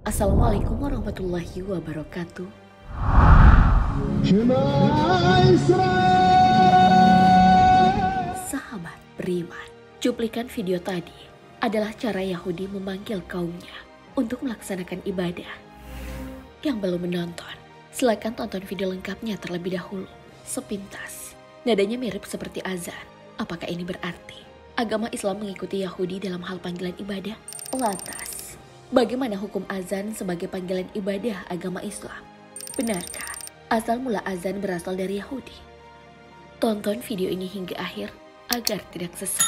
Assalamualaikum warahmatullahi wabarakatuh. Sahabat beriman, cuplikan video tadi adalah cara Yahudi memanggil kaumnya untuk melaksanakan ibadah. Yang belum menonton, silakan tonton video lengkapnya terlebih dahulu. Sepintas, nadanya mirip seperti azan. Apakah ini berarti agama Islam mengikuti Yahudi dalam hal panggilan ibadah? Lantas, bagaimana hukum azan sebagai panggilan ibadah agama Islam? Benarkah asal mula azan berasal dari Yahudi? Tonton video ini hingga akhir agar tidak sesat.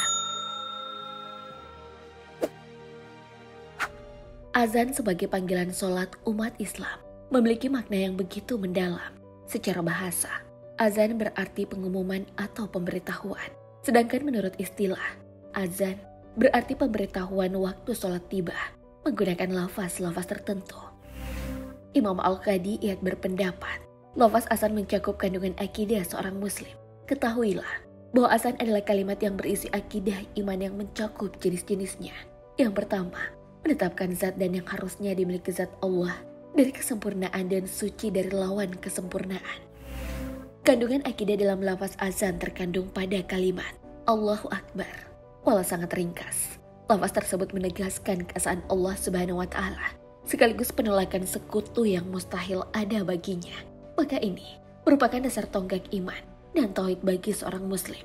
Azan sebagai panggilan sholat umat Islam memiliki makna yang begitu mendalam. Secara bahasa, azan berarti pengumuman atau pemberitahuan. Sedangkan menurut istilah, azan berarti pemberitahuan waktu sholat tiba menggunakan lafaz-lafaz tertentu. Imam Al-Qadi Iyad berpendapat, lafaz azan mencakup kandungan akidah seorang muslim. Ketahuilah bahwa azan adalah kalimat yang berisi akidah iman yang mencakup jenis-jenisnya. Yang pertama, menetapkan zat dan yang harusnya dimiliki zat Allah dari kesempurnaan dan suci dari lawan kesempurnaan. Kandungan akidah dalam lafaz azan terkandung pada kalimat Allahu Akbar. Walau sangat ringkas, lafaz tersebut menegaskan keesaan Allah Subhanahu wa Ta'ala, sekaligus penolakan sekutu yang mustahil ada baginya. Maka ini merupakan dasar tonggak iman dan tauhid bagi seorang muslim.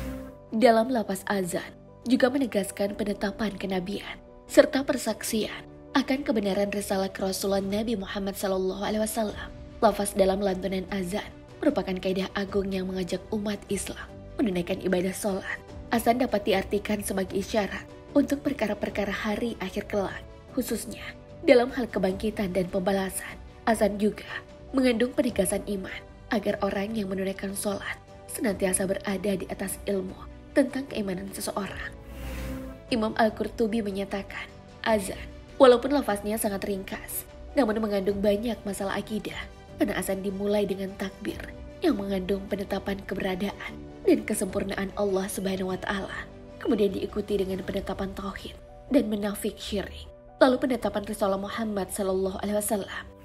Dalam lafaz azan juga menegaskan penetapan kenabian serta persaksian akan kebenaran risalah kerasulan Nabi Muhammad SAW. Lafaz dalam lantunan azan merupakan kaidah agung yang mengajak umat Islam menunaikan ibadah sholat. Azan dapat diartikan sebagai isyarat untuk perkara-perkara hari akhir kelak, khususnya dalam hal kebangkitan dan pembalasan. Azan juga mengandung penegasan iman agar orang yang menunaikan sholat senantiasa berada di atas ilmu tentang keimanan seseorang. Imam Al-Qurtubi menyatakan, azan walaupun lafaznya sangat ringkas, namun mengandung banyak masalah akidah, karena azan dimulai dengan takbir yang mengandung penetapan keberadaan dan kesempurnaan Allah Subhanahu wa Ta'ala, kemudian diikuti dengan penetapan tauhid dan menafik syirik, lalu penetapan risalah Muhammad SAW.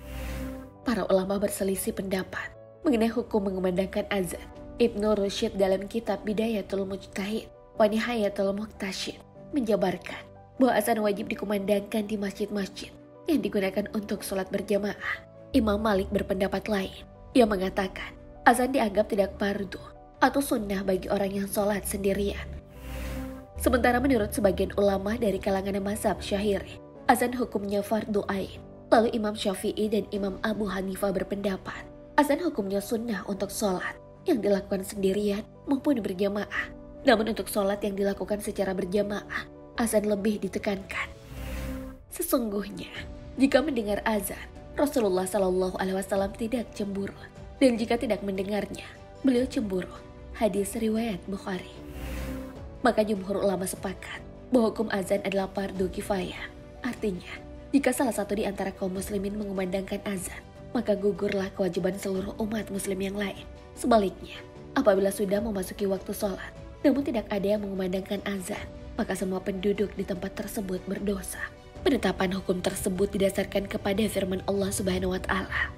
Para ulama berselisih pendapat mengenai hukum mengumandangkan azan. Ibnu Rushd dalam kitab Bidayatul Mujtahid wa Nihayatul Muqtasid menjabarkan bahwa azan wajib dikumandangkan di masjid-masjid yang digunakan untuk sholat berjamaah. Imam Malik berpendapat lain. Ia mengatakan azan dianggap tidak fardu atau sunnah bagi orang yang sholat sendirian. Sementara menurut sebagian ulama dari kalangan mazhab Syafi'i, azan hukumnya fardu ain. Lalu Imam Syafi'i dan Imam Abu Hanifah berpendapat azan hukumnya sunnah untuk sholat yang dilakukan sendirian maupun berjamaah. Namun untuk sholat yang dilakukan secara berjamaah, azan lebih ditekankan. Sesungguhnya, jika mendengar azan, Rasulullah SAW tidak cemburu. Dan jika tidak mendengarnya, beliau cemburu. Hadis riwayat Bukhari. Maka jumhur ulama sepakat bahwa hukum azan adalah fardu kifayah. Artinya, jika salah satu di antara kaum muslimin mengumandangkan azan, maka gugurlah kewajiban seluruh umat muslim yang lain. Sebaliknya, apabila sudah memasuki waktu sholat, namun tidak ada yang mengumandangkan azan, maka semua penduduk di tempat tersebut berdosa. Penetapan hukum tersebut didasarkan kepada firman Allah Subhanahu wa Ta'ala.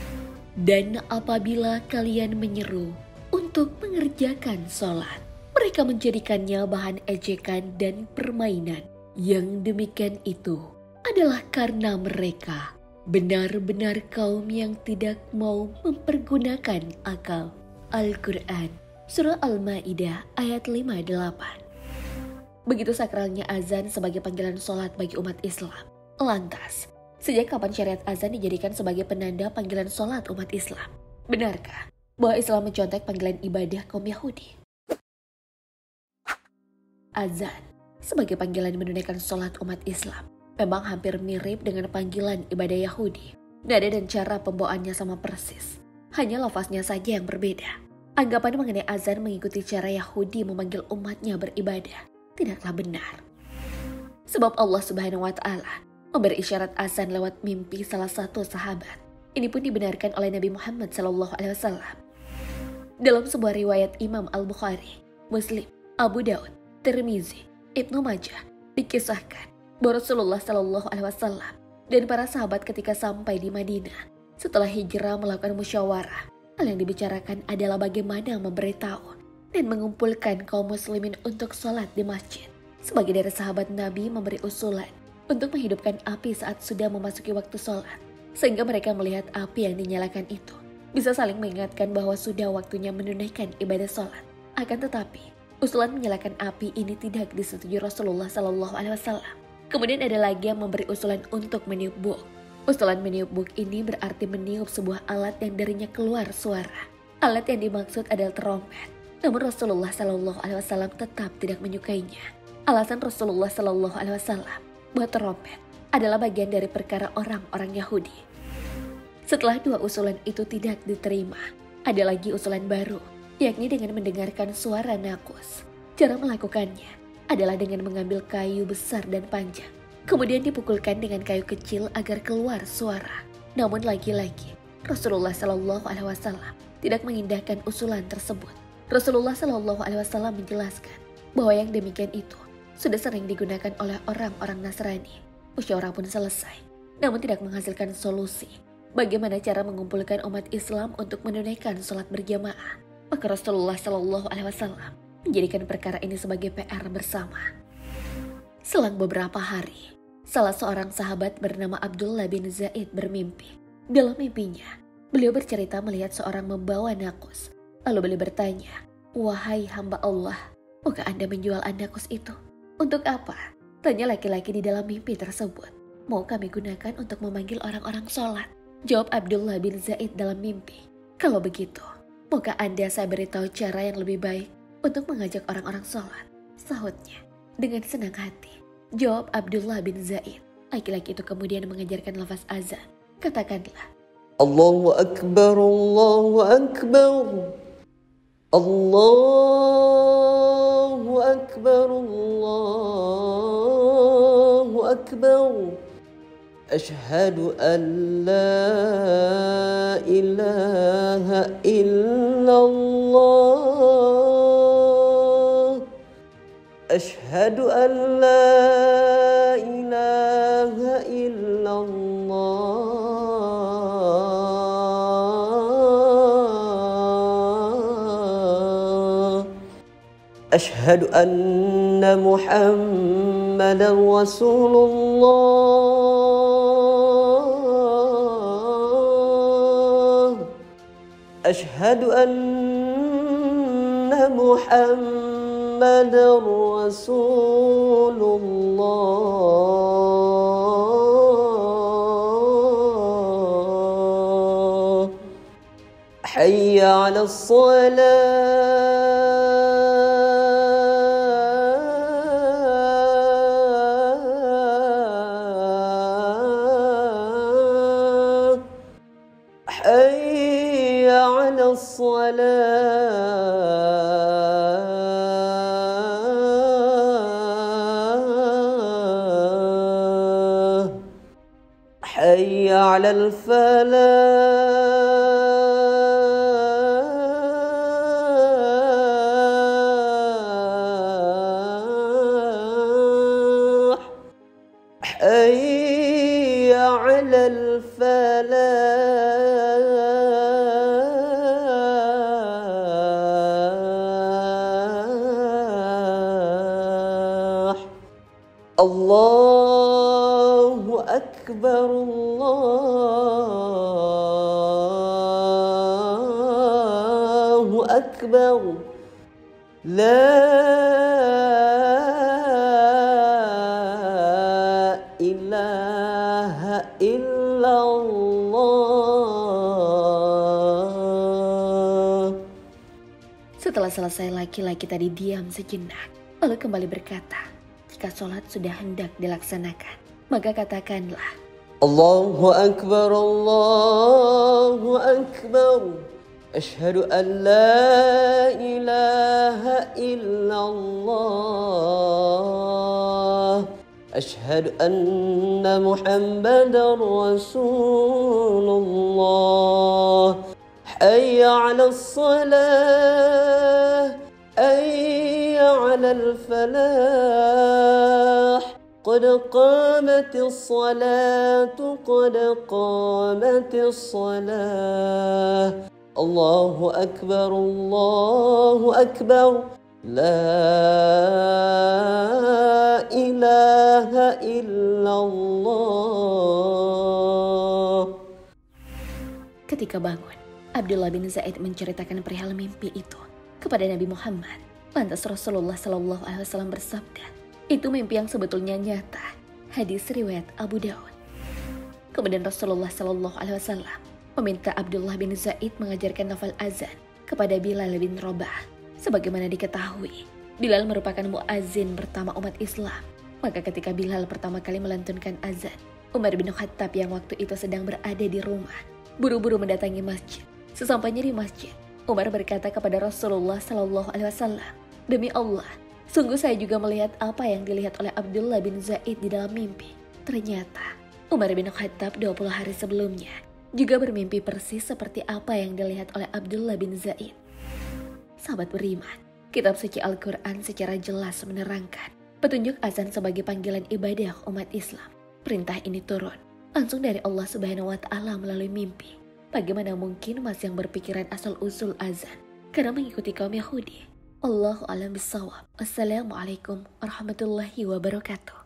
Dan apabila kalian menyeru untuk mengerjakan sholat, mereka menjadikannya bahan ejekan dan permainan. Yang demikian itu adalah karena mereka benar-benar kaum yang tidak mau mempergunakan akal. Al-Quran, Surah Al-Ma'idah ayat 58. Begitu sakralnya azan sebagai panggilan sholat bagi umat Islam. Lantas, sejak kapan syariat azan dijadikan sebagai penanda panggilan sholat umat Islam? Benarkah bahwa Islam mencontek panggilan ibadah kaum Yahudi? Azan sebagai panggilan menunaikan sholat umat Islam memang hampir mirip dengan panggilan ibadah Yahudi. Nada dan cara pembawaannya sama persis, hanya lafaznya saja yang berbeda. Anggapan mengenai azan mengikuti cara Yahudi memanggil umatnya beribadah tidaklah benar. Sebab Allah Subhanahu wa Ta'ala memberi isyarat azan lewat mimpi salah satu sahabat. Ini pun dibenarkan oleh Nabi Muhammad SAW. Dalam sebuah riwayat Imam Al-Bukhari, Muslim, Abu Daud, Tirmizi, Ibnu Majah, dikisahkan bahwa Rasulullah SAW dan para sahabat ketika sampai di Madinah. Setelah hijrah melakukan musyawarah, hal yang dibicarakan adalah bagaimana memberitahu dan mengumpulkan kaum muslimin untuk sholat di masjid. Sebagai dari sahabat Nabi memberi usulan untuk menghidupkan api saat sudah memasuki waktu sholat, sehingga mereka melihat api yang dinyalakan itu bisa saling mengingatkan bahwa sudah waktunya menunaikan ibadah sholat. Akan tetapi, usulan menyalakan api ini tidak disetujui Rasulullah SAW. Kemudian ada lagi yang memberi usulan untuk meniup buk. Usulan meniup buk ini berarti meniup sebuah alat yang darinya keluar suara. Alat yang dimaksud adalah trompet. Namun Rasulullah SAW tetap tidak menyukainya. Alasan Rasulullah SAW bahwa trompet adalah bagian dari perkara orang-orang Yahudi. Setelah dua usulan itu tidak diterima, ada lagi usulan baru, yakni dengan mendengarkan suara nakus. Cara melakukannya adalah dengan mengambil kayu besar dan panjang, kemudian dipukulkan dengan kayu kecil agar keluar suara. Namun lagi-lagi, Rasulullah SAW tidak mengindahkan usulan tersebut. Rasulullah SAW menjelaskan bahwa yang demikian itu sudah sering digunakan oleh orang-orang Nasrani. Musyawarah pun selesai, namun tidak menghasilkan solusi bagaimana cara mengumpulkan umat Islam untuk menunaikan sholat berjamaah. Maka Rasulullah SAW menjadikan perkara ini sebagai PR bersama. Selang beberapa hari, salah seorang sahabat bernama Abdullah bin Zaid bermimpi. Dalam mimpinya, beliau bercerita melihat seorang membawa nakus. Lalu beliau bertanya, "Wahai hamba Allah, maukah Anda menjual nakus itu?" "Untuk apa?" tanya laki-laki di dalam mimpi tersebut. "Mau kami gunakan untuk memanggil orang-orang sholat," jawab Abdullah bin Zaid dalam mimpi. "Kalau begitu, maukah Anda saya beritahu cara yang lebih baik untuk mengajak orang-orang sholat?" sahutnya. Dengan senang hati, jawab Abdullah bin Zaid. Laki-laki itu kemudian mengajarkan lafaz azan. Katakanlah, Allahu Akbar, Allahu Akbar, Allahu Akbar, Allahu Akbar. Ashhadu an la ilaha illallah. Ashhadu an la ilaha illallah. Ashhadu anna Muhammadan Rasulullah. Ashhadu anna Muhammadan Rasulullah. Hayya 'alas salah. Hayya 'alas salah. Hayya 'alal falah. Hayya 'alal falah. Allahu Akbar, Allahu Akbar. La ilaha illallah. setelah selesai laki-laki tadi diam sejenak, lalu kembali berkata, "Jika sholat sudah hendak dilaksanakan, maka katakanlah, Allahu Akbar, Allahu Akbar. Ashhadu an la ilaha illallah. Ashhadu anna Muhammadan Rasulullah. Hayya 'alas salah. Hayya 'alal falah. قد قامت الصلاة قد قامت الصلاة الله أكبر الله أكبر لا إله إلا الله. Ketika bangun, Abdullah bin Zaid menceritakan perihal mimpi itu kepada Nabi Muhammad. Lantas Rasulullah SAW bersabda, itu mimpi yang sebetulnya nyata. Hadis riwayat Abu Daud. Kemudian Rasulullah SAW meminta Abdullah bin Zaid mengajarkan lafal azan kepada Bilal bin Rabah. Sebagaimana diketahui, Bilal merupakan muazin pertama umat Islam. Maka ketika Bilal pertama kali melantunkan azan, Umar bin Khattab yang waktu itu sedang berada di rumah, buru-buru mendatangi masjid. Sesampainya di masjid, Umar berkata kepada Rasulullah SAW, demi Allah, sungguh saya juga melihat apa yang dilihat oleh Abdullah bin Zaid di dalam mimpi. Ternyata, Umar bin Khattab 20 hari sebelumnya juga bermimpi persis seperti apa yang dilihat oleh Abdullah bin Zaid. Sahabat beriman, kitab suci Al-Quran secara jelas menerangkan petunjuk azan sebagai panggilan ibadah umat Islam. Perintah ini turun langsung dari Allah Subhanahu wa Ta'ala melalui mimpi. Bagaimana mungkin masih yang berpikiran asal-usul azan karena mengikuti kaum Yahudi? Allahu a'lam bishawab. Assalamualaikum warahmatullahi wabarakatuh.